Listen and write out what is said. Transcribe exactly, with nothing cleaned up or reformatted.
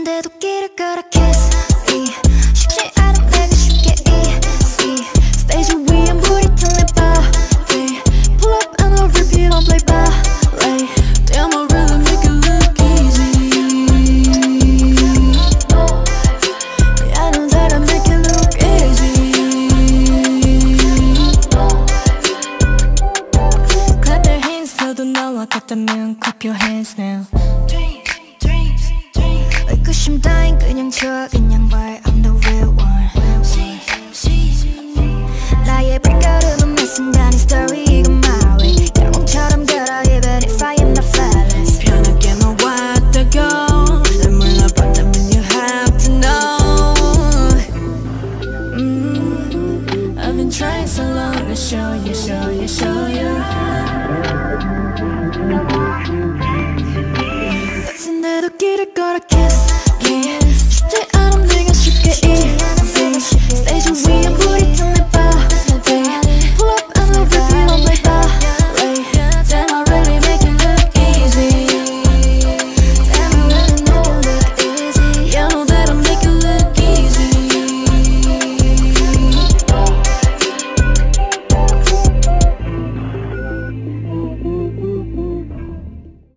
끝인데도 길을 걸어 kiss me 쉽지 않은 내가 쉽게 easy 스테이지 위엔 불이 탄 내 body pull up and I'll repeat on play ballet damn I really make it look easy I know that I make it look easy clap your hands 너도 너와 같다면 clap your hands now 의구심 따윈 그냥 줘 그냥 말 I'm the real one 나의 발걸음은 매 순간의 story 이건 my way 영웅처럼 걸어 even if I am not flawless 편하게 너와 왔다고 날 몰라봤다면 you have to know mm, I've been trying so long to show you, show you, show you 끝인데도 길을 걸어